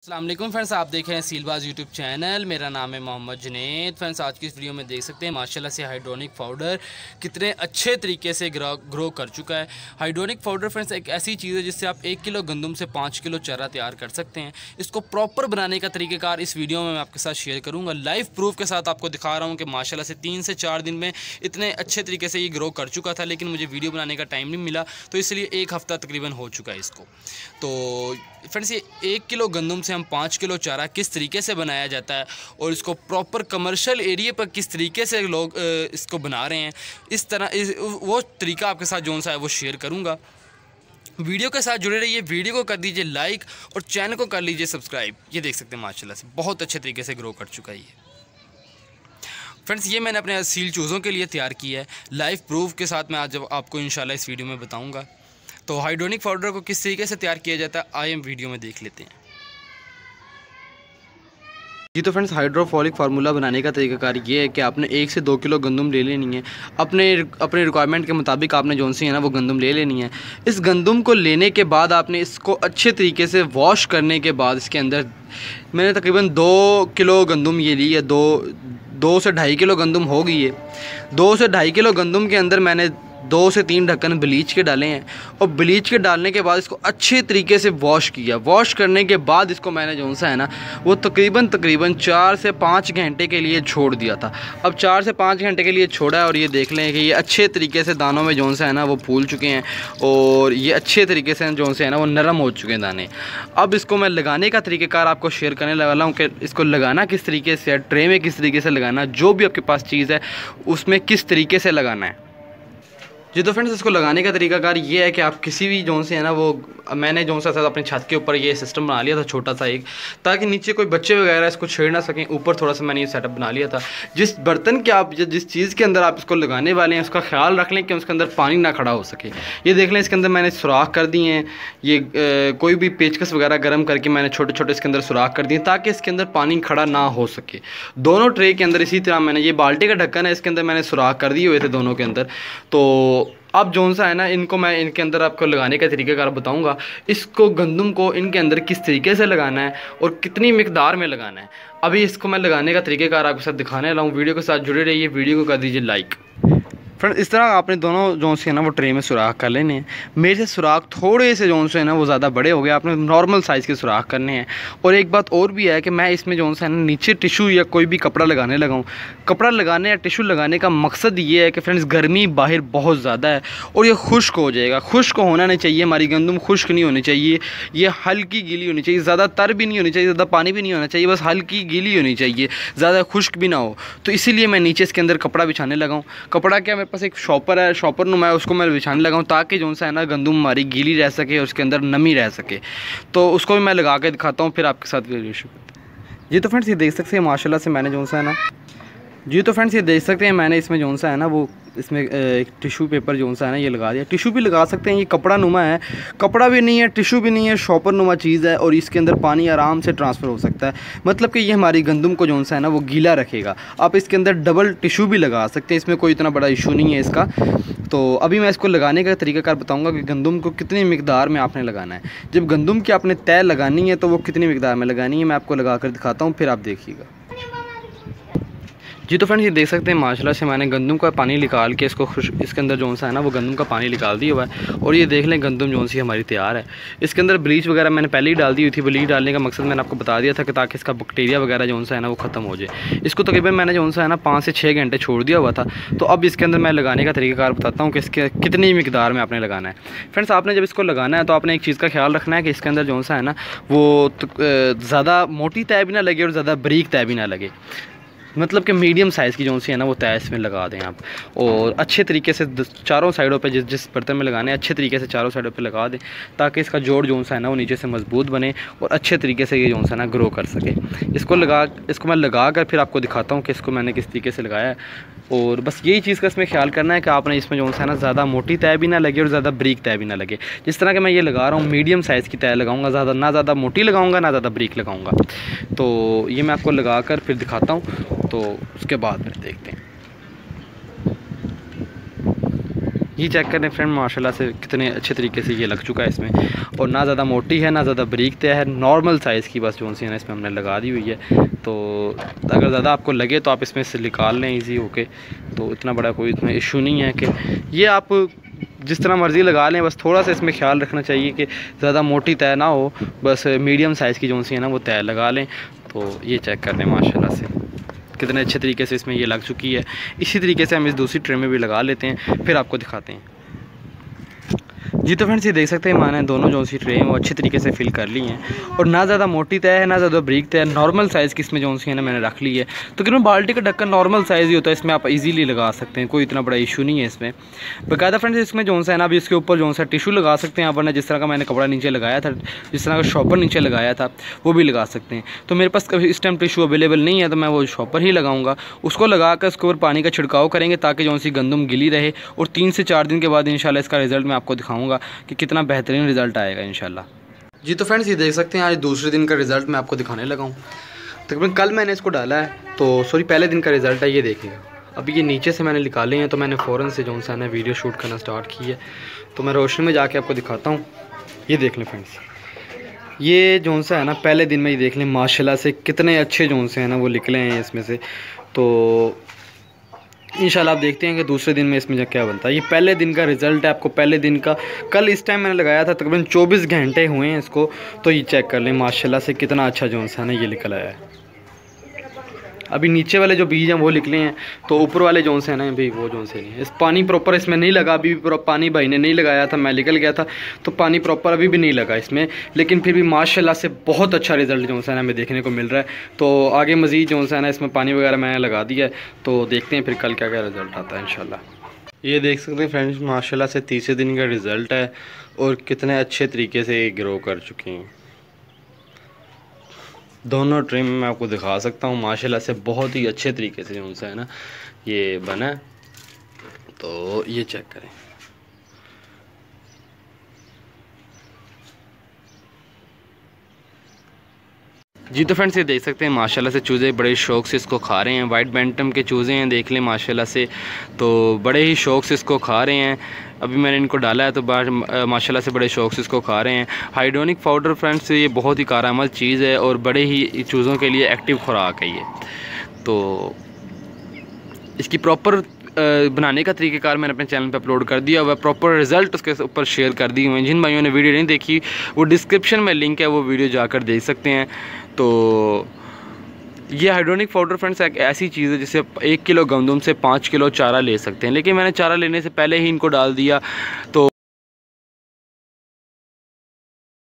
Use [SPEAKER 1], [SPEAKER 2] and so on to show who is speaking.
[SPEAKER 1] अस्सलाम वालेकुम फ्रेंड्स, आप देख रहे हैं सीलबाज यूट्यूब चैनल। मेरा नाम है मोहम्मद जुनैद। फ्रेंड्स, आज की इस वीडियो में देख सकते हैं माशाल्लाह से हाइड्रोनिक पाउडर कितने अच्छे तरीके से ग्रो कर चुका है। हाइड्रोनिक पाउडर फ्रेंड्स एक ऐसी चीज़ है जिससे आप 1 किलो गंदम से 5 किलो चारा तैयार कर सकते हैं। इसको प्रॉपर बनाने का तरीक़ेकार इस वीडियो में मैं आपके साथ शेयर करूँगा। लाइव प्रूफ के साथ आपको दिखा रहा हूँ कि माशाल्लाह से 3 से 4 दिन में इतने अच्छे तरीके से ये ग्रो कर चुका था, लेकिन मुझे वीडियो बनाने का टाइम नहीं मिला, तो इसलिए 1 हफ़्ता तकरीबन हो चुका है इसको। तो फ्रेंड्स, ये 1 किलो गंदम से हम 5 किलो चारा किस तरीके से बनाया जाता है और इसको प्रॉपर कमर्शियल एरिया पर किस तरीके से लोग इसको बना रहे हैं, इस तरह वो तरीका आपके साथ जो सा है वो शेयर करूँगा। वीडियो के साथ जुड़े रहिए, वीडियो को कर दीजिए लाइक और चैनल को कर लीजिए सब्सक्राइब। ये देख सकते हैं माशाल्लाह से बहुत अच्छे तरीके से ग्रो कर चुका है ये। फ्रेंड्स, ये मैंने अपने सील चूज़ों के लिए तैयार किया है। लाइव प्रूफ के साथ मैं आज आपको इंशाल्लाह इस वीडियो में बताऊँगा। तो हाइड्रोनिक पाउडर को किस तरीके से तैयार किया जाता है आइए हम वीडियो में देख लेते हैं। जी तो फ्रेंड्स, हाइड्रोफोलिक फार्मूला बनाने का तरीकाकार ये है कि आपने 1 से 2 किलो गंदम ले लेनी है। अपने रिक्वायरमेंट के मुताबिक आपने जो सी है ना वो गंदम ले लेनी है। इस गंदम को लेने के बाद आपने इसको अच्छे तरीके से वॉश करने के बाद इसके अंदर मैंने तकरीबन 2 किलो गंदम ये ली है। 2 से 2.5 किलो गंदम हो गई है। 2 से 2.5 किलो गंदम के अंदर मैंने 2 से 3 ढक्कन ब्लीच के डाले हैं और ब्लीच के डालने के बाद इसको अच्छे तरीके से वॉश किया। वॉश करने के बाद इसको मैंने जो सा है ना वो तकरीबन 4 से 5 घंटे के लिए छोड़ दिया था। अब 4 से 5 घंटे के लिए छोड़ा है और ये देख लें कि ये अच्छे तरीके से दानों में जो सा है ना वो फूल चुके हैं और ये अच्छे तरीके से जो से है ना वो नरम हो चुके हैं दाने। अब इसको मैं लगाने का तरीक़ेकार आपको शेयर करने वाला हूँ कि इसको लगाना किस तरीके से, ट्रे में किस तरीके से लगाना, जो भी आपके पास चीज़ है उसमें किस तरीके से लगाना है। जी तो फ्रेंड्स, इसको लगाने का तरीकाकार ये है कि आप किसी भी जोन से है ना वो मैंने जो सा अपनी छत के ऊपर ये सिस्टम बना लिया था छोटा सा एक, ताकि नीचे कोई बच्चे वगैरह इसको छेड़ ना सकें। ऊपर थोड़ा सा मैंने ये सेटअप बना लिया था। जिस बर्तन के आप जिस चीज़ के अंदर आप इसको लगाने वाले हैं उसका ख्याल रख लें कि उसके अंदर पानी ना खड़ा हो सके। ये देख लें, इसके अंदर मैंने सुराख कर दिए हैं। ये कोई भी पेचकस वगैरह गर्म करके मैंने छोटे छोटे इसके अंदर सुराख कर दिए ताकि इसके अंदर पानी खड़ा ना हो सके। दोनों ट्रे के अंदर इसी तरह मैंने ये बाल्टी का ढक्कन है, इसके अंदर मैंने सुराख कर दिए हुए थे दोनों के अंदर। तो अब जो सा है ना इनको मैं इनके अंदर आपको लगाने का तरीक़ेकार बताऊंगा। इसको गंदम को इनके अंदर किस तरीके से लगाना है और कितनी मिकदार में लगाना है। अभी इसको मैं लगाने का तरीक़ेकार आपके साथ दिखाने वाला हूँ। वीडियो के साथ जुड़े रहिए, वीडियो को कर दीजिए लाइक। फ्रेंड, इस तरह आपने दोनों जो से है ना वो ट्रे में सुराख कर लेने हैं। मेरे से सुराख थोड़े से जो से है ना वो ज़्यादा बड़े हो गए, आपने नॉर्मल साइज़ के सुराख करने हैं। और एक बात और भी है कि मैं इसमें जो है ना नीचे टिशू या कोई भी कपड़ा लगाने लगा हूँ। कपड़ा लगाने या टिशू लगाने का मकसद ये है कि फ्रेंड्स गर्मी बाहर बहुत ज़्यादा है और ये खुश्क हो जाएगा। खुश्क होना नहीं चाहिए, हमारी गंदम खुश्क नहीं होनी चाहिए, ये हल्की गीली होनी चाहिए। ज़्यादा तर भी नहीं होनी चाहिए, ज़्यादा पानी भी नहीं होना चाहिए, बस हल्की गीली होनी चाहिए, ज़्यादा खुश्क भी ना हो। तो इसीलिए मैं नीचे इसके अंदर कपड़ा बिछाने लगा हूँ। कपड़ा क्या, मेरे पास एक शॉपर है, शॉपर नु मैं उसको मैं बिछाने लगा हूँ ताकि जो सा है ना गंदम हमारी गीली रह सके और उसके अंदर नमी रह सके। तो उसको भी मैं लगा के दिखाता हूँ, फिर आपके साथ वीडियो शुरू करते हैं। जी तो फ्रेंड्स, ये देख सकते हैं माशाल्लाह से मैंने जो सा है ना ये देख सकते हैं मैंने इसमें जो सा है ना वो इसमें एक टिशू पेपर जो सा है ना ये लगा दिया। टिशू भी लगा सकते हैं, ये कपड़ा नुमा है, कपड़ा भी नहीं है, टिशू भी नहीं है, शॉपर नुमा चीज़ है और इसके अंदर पानी आराम से ट्रांसफ़र हो सकता है। मतलब कि ये हमारी गंदम को जो सा है ना वो गीला रखेगा। आप इसके अंदर डबल टिशू भी लगा सकते हैं, इसमें कोई इतना बड़ा इशू नहीं है इसका। तो अभी मैं इसको लगाने का तरीकाकार बताऊँगा कि गंदम को कितनी मिकदार में आपने लगाना है। जब गंदम की आपने तय लगानी है तो वो कितनी मिकदार में लगानी है मैं आपको लगा कर दिखाता हूँ, फिर आप देखिएगा। जी तो फ्रेंड्स, ये देख सकते हैं माशाल्लाह से मैंने गंदम का पानी निकाल के इसके अंदर जो सा है ना वो गंदम का पानी निकाल दिया हुआ है। और ये देख लें गंदम जो सी हमारी तैयार है। इसके अंदर ब्लीच वगैरह मैंने पहले ही डाल दी हुई थी। ब्लीच डालने का मकसद मैंने आपको बता दिया था कि ताकि इसका बैक्टीरिया वगैरह जो सा है ना वो ख़त्म हो जाए। इसको तकरीबन मैंने जो सा है ना 5 से 6 घंटे छोड़ दिया हुआ था। तो अब इसके अंदर मैं लगाने का तरीकाकार बताता हूँ कि इसके कितनी मिकदार में आपने लगाना है। फ्रेंड्स, आपने जब इसको लगाना है तो आपने एक चीज़ का ख्याल रखना है कि इसके अंदर जो सा है ना वो ज़्यादा मोटी तय भी ना लगे और ज़्यादा बारीक तय भी ना लगे। मतलब कि मीडियम साइज़ की जो सी है ना वो तय इसमें लगा दें आप। और अच्छे तरीके से चारों साइडों पे जिस बर्तन में लगाने हैं अच्छे तरीके से चारों साइडों पे लगा दें ताकि इसका जोड़ जो सा है ना वो नीचे से मजबूत बने और अच्छे तरीके से ये जो सा ना ग्रो कर सके। इसको मैं लगा कर फिर आपको दिखाता हूँ कि इसको मैंने किस तरीके से लगाया है। और बस यही चीज़ का इसमें ख्याल करना है कि आपने इसमें जो है ना ज़्यादा मोटी तय भी ना लगे और ज़्यादा बारीक तय भी ना लगे। जिस तरह के मैं ये लगा रहा हूँ मीडियम साइज़ की तय लगाऊंगा, ना ज़्यादा मोटी लगाऊंगा ना ज़्यादा बारीक लगाऊंगा। तो ये मैं आपको लगा कर फिर दिखाता हूँ, तो उसके बाद फिर देखते हैं। ये चेक करें फ्रेंड, माशाल्लाह से कितने अच्छे तरीके से ये लग चुका है इसमें, और ना ज़्यादा मोटी है ना ज़्यादा बारीक तय है, नॉर्मल साइज़ की बस जो सी है ना इसमें हमने लगा दी हुई है। तो अगर ज़्यादा आपको लगे तो आप इसमें से निकाल लें ईजी होके, तो इतना बड़ा कोई इसमें इशू नहीं है कि ये आप जिस तरह मर्ज़ी लगा लें। बस थोड़ा सा इसमें ख्याल रखना चाहिए कि ज़्यादा मोटी तय ना हो, बस मीडियम साइज़ की जो सी है ना वो तय लगा लें। तो ये चेक कर लें माशाल्लाह से कितने अच्छे तरीके से इसमें ये लग चुकी है। इसी तरीके से हम इस दूसरी ट्रे में भी लगा लेते हैं, फिर आपको दिखाते हैं। जी तो फ्रेंड्स ये देख सकते हैं मैंने दोनों जो सी ट्रे हैं वो अच्छी तरीके से फिल कर ली हैं, और ना ज़्यादा मोटी तय है ना ज़्यादा बारीक तय है, नॉर्मल साइज़ की इसमें जो सी है ना मैंने रख ली है। तो क्योंकि बाल्टी का ढक्कन नॉर्मल साइज़ ही होता है, इसमें आप इजीली लगा सकते हैं, कोई इतना बड़ा इशू नहीं है इसमें। बाकायदा फ्रेंड्स इसमें जो सा है ना अभी इसके ऊपर जो सा टिशू लगा सकते हैं आप, वरना जिस तरह का मैंने कपड़ा नीचे लगाया था, जिस तरह का शॉपर नीचे लगाया था वो भी लगा सकते हैं। तो मेरे पास इस टाइम टिशू अवेलेबल नहीं है, तो मैं वो शॉपर ही लगाऊंगा। उसको लगा कर उसके ऊपर पानी का छिड़काव करेंगे ताकि जो सी गंदम गिली रहे, और 3 से 4 दिन के बाद इंशाल्लाह इसका रिज़ल्ट मैं आपको दिखाऊंगा कि कितना बेहतरीन रिज़ल्ट आएगा इंशाल्लाह। जी तो फ्रेंड्स ये देख सकते हैं आज दूसरे दिन का रिज़ल्ट मैं आपको दिखाने लगा हूँ। तकरीबन कल मैंने इसको डाला है, तो सॉरी पहले दिन का रिज़ल्ट है, ये देखिएगा। अभी ये नीचे से मैंने निकाले हैं, तो मैंने फ़ौरन से जो सा है वीडियो शूट करना स्टार्ट की है। तो मैं रोशनी में जाके आपको दिखाता हूँ। ये देख लें फ्रेंड्स, ये जो सा है ना पहले दिन में ये देख लें माशाल्लाह से कितने अच्छे जो से है ना वो निकले हैं इसमें से। तो इंशाल्लाह आप देखते हैं कि दूसरे दिन में इसमें क्या बनता है। ये पहले दिन का रिज़ल्ट है, आपको पहले दिन का कल इस टाइम मैंने लगाया था, तकरीबन 24 घंटे हुए हैं इसको। तो ये चेक कर लें माशाल्लाह से कितना अच्छा जो है ना ये निकल आया है। अभी नीचे वाले जो बीज हैं वो निकले हैं, तो ऊपर वाले जो से हैं ना भाई वो जो से नहीं है। इस पानी प्रॉपर इसमें नहीं लगा, अभी भी पानी भाई ने नहीं लगाया था, मैं निकल गया था, तो पानी प्रॉपर अभी भी नहीं लगा इसमें। लेकिन फिर भी माशाल्लाह से बहुत अच्छा रिज़ल्ट जो है ना हमें देखने को मिल रहा है। तो आगे मज़ीद जो है ना इसमें पानी वगैरह मैंने लगा दिया है, तो देखते हैं फिर कल क्या क्या रिज़ल्ट आता है इंशाल्लाह। ये देख सकते हैं फ्रेंड्स माशाल्लाह से तीसरे दिन का रिज़ल्ट है, और कितने अच्छे तरीके से ये ग्रो कर चुके हैं। दोनों ट्रे में मैं आपको दिखा सकता हूँ माशाल्लाह से बहुत ही अच्छे तरीके से जो है ना ये बना है। तो ये चेक करें। जी तो फ्रेंड्स ये देख सकते हैं माशाल्लाह से चूज़े बड़े शौक़ से इसको खा रहे हैं। वाइट बैंटम के चूज़े हैं, देख लें माशाल्लाह से, तो बड़े ही शौक़ से इसको खा रहे हैं। अभी मैंने इनको डाला है तो माशाल्लाह से बड़े शौक़ से इसको खा रहे हैं। हाइड्रोनिक पाउडर फ्रेंड्स ये बहुत ही कारआमद चीज़ है, और बड़े ही चूज़ों के लिए एक्टिव खुराक है ये। तो इसकी प्रॉपर बनाने का तरीक़ेकार मैंने अपने चैनल पे अपलोड कर दिया हुआ, प्रॉपर रिज़ल्ट उसके ऊपर शेयर कर दिए हुए हैं। जिन भाइयों ने वीडियो नहीं देखी वो डिस्क्रिप्शन में लिंक है, वो वीडियो जाकर देख सकते हैं। तो ये हाइड्रोनिक पाउडर फ्रेंड्स एक ऐसी चीज़ है जिससे 1 किलो गंदम से 5 किलो चारा ले सकते हैं, लेकिन मैंने चारा लेने से पहले ही इनको डाल दिया। तो